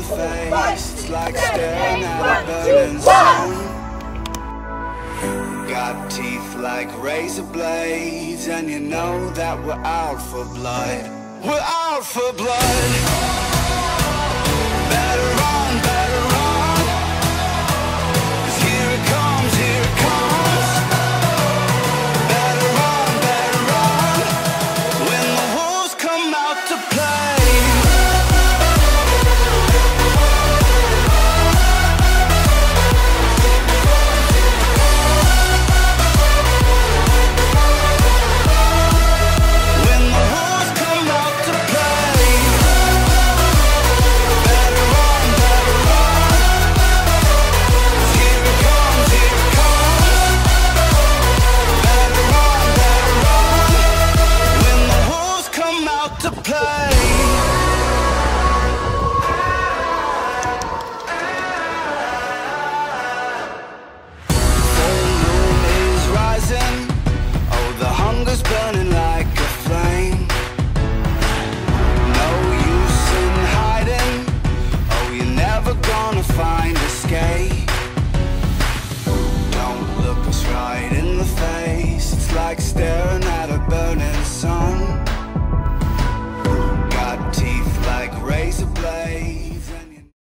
face, it's like staring at a burning sun. Got teeth like razor blades, and you know that we're out for blood. We're out for blood. Better run, better run, 'cause here it comes, here it comes. Better run, when the wolves come out to play. Burning